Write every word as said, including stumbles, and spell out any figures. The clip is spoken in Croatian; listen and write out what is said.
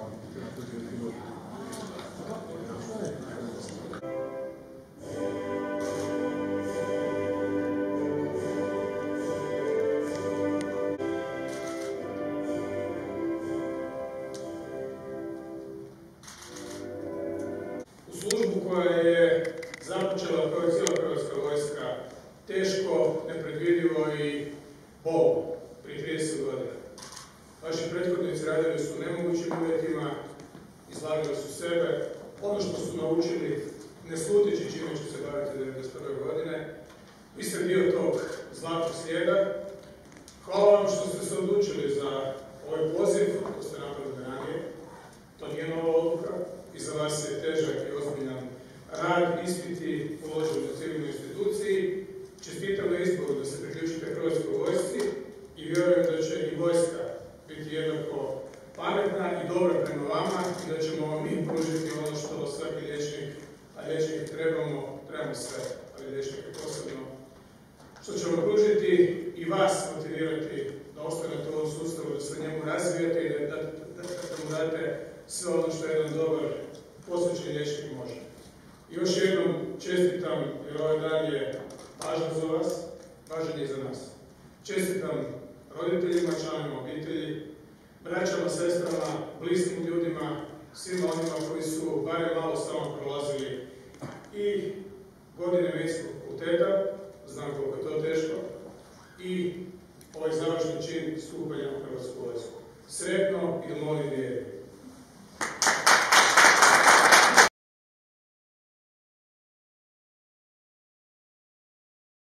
Službu koja je započela kao i cijela hrvatska vojska teško, nepredvidivo i bolno prije trideset godina. Vaši prethodnici radili su u nemogućim uvjetima, izlagali su sebe, ono što su naučili, ne slutići čime će se baviti devedeset prve godine. Vi ste dio tog zlatnog slijeda. Hvala vam što ste se odlučili za ovaj poziv, to ste napravili ranije. To nije nova odluka. Iza vas je težak i ozbiljan rad, ispiti položeni u civilnoj instituciji. Čestitam na izboru da se priključite Hrvatskoj vojsci i vjerujem da će i vojska biti jednako pametna i dobra prema vama i da ćemo vam mi pružiti ono što svaki liječnik, a liječnike trebamo, trebamo sve, ali liječnike posebno, što ćemo pružiti i vas motivirati da ostanete u ovom sustavu, da se njemu razvijete i da, da, da, da mu date sve ono što jedan dobar posvećen liječnik može. I još jednom čestitam, jer ovaj dan je važan za vas, važan je i za nas. Čestitam roditeljima, članovima obitelji, braćama, sestrama, bliskim ljudima, svima onima koji su barem malo samo prolazili i godine medicinskog fakulteta, znam koliko je to teško, i ovaj završni čin stupanja u Hrvatsku vojsku. Sretno i domoljubje.